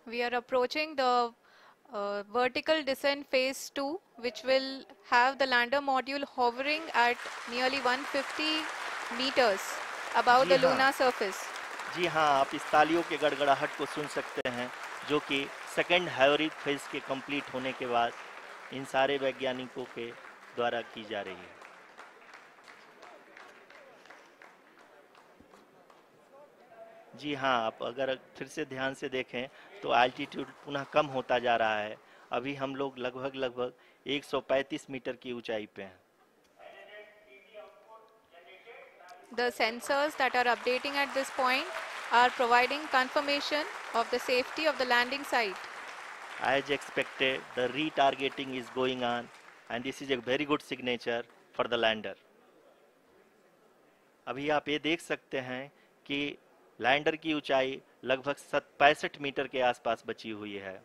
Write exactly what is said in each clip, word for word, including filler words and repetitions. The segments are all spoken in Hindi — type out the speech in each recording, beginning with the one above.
We are approaching the uh, vertical descent phase two, which will have the lander module hovering at nearly one hundred fifty meters above ji the हाँ lunar surface. जी हाँ, आप इस तालियों के गड़गड़ाहट को सुन सकते हैं, जो कि सेकंड हाइब्रिड फेज के कंप्लीट होने के बाद इन सारे वैज्ञानिकों के द्वारा की जा रही है। जी हाँ, आप अगर फिर से ध्यान से देखें तो एल्टीट्यूड पुनः कम होता जा रहा है। अभी हम लोग लगभग लगभग एक सौ पैंतीस मीटर की ऊंचाई पे हैं। The sensors that are updating at this point are providing confirmation of the safety of the landing site. As expected, the retargeting is going on, and this is a very good signature for the lander. अभी आप ये देख सकते हैं कि लैंडर की ऊंचाई लगभग पैंसठ मीटर के आसपास बची हुई है।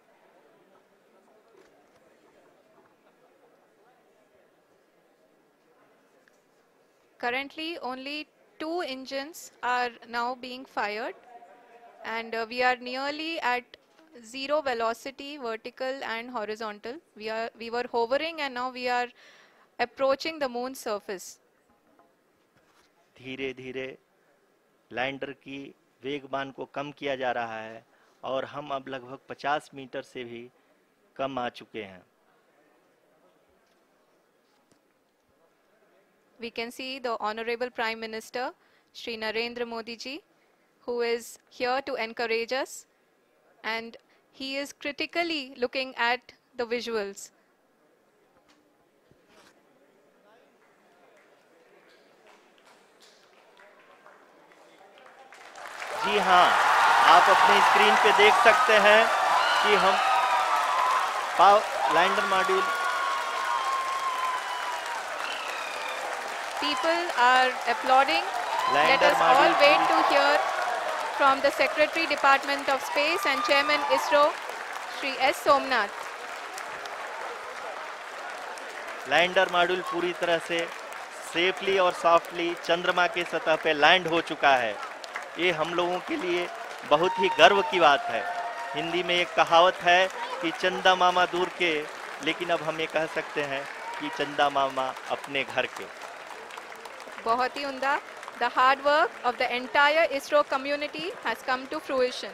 Currently, only two engines are now being fired, and uh, we are nearly at zero velocity, vertical and horizontal. We are we were hovering, and now we are approaching the moon's surface. धीरे धीरे लैंडर की वेगमान को कम किया जा रहा है और हम अब लगभग पचास मीटर से भी कम आ चुके हैं। We can see the Honorable Prime Minister, Shri Narendra Modi ji, who is here to encourage us, and he is critically looking at the visuals. जी हाँ, आप अपनी स्क्रीन पे देख सकते हैं कि हम lander module People are applauding. Let us all wait to hear from the Secretary Department of Space and Chairman ISRO, Shri S. Somnath. Lander module पूरी तरह से सेफली और सॉफ्टली चंद्रमा के सतह पे लैंड हो चुका है। ये हम लोगों के लिए बहुत ही गर्व की बात है। हिंदी में एक कहावत है कि चंदा मामा दूर के, लेकिन अब हम ये कह सकते हैं कि चंदा मामा अपने घर के। बहुत ही उम्दा. The hard work of the entire ISRO community has come to fruition.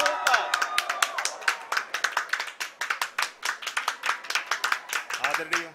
आदरणीय